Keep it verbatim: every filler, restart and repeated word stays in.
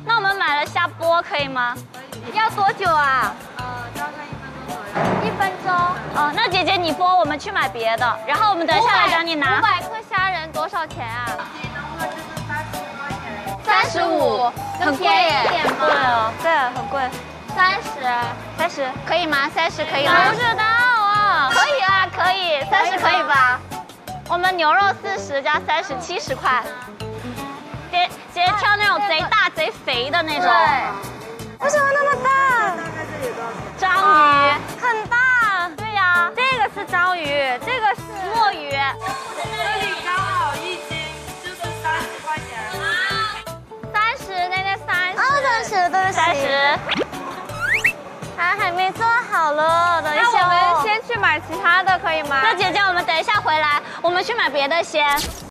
那我们买了虾波可以吗？ 要多久啊？ 呃，大概一分钟左右。 一分钟。 哦，那姐姐你剥，我们去买别的，然后我们等下来找你拿。 五百克虾仁多少钱啊？ 一的话就是三十块钱。 三十五，很贵耶。 很贵哦，对，很贵。 三十， 三十可以吗？三十可以吗？ 不知道啊，可以啊，可以，三十可以吧？我们牛肉四十加三十，七十块。姐姐挑那种贼大贼肥的那种。 为什么那么大？ 大概这里多少钱？ 章鱼很大，对呀， 这个是章鱼，这个是墨鱼。 这里刚好一斤就是三十块钱。 三十，那个三十。 啊，三十，对对，三十。还还没做好了，等一下。 那我们先去买其他的，可以吗？ 那姐姐，我们等一下回来，我们去买别的先。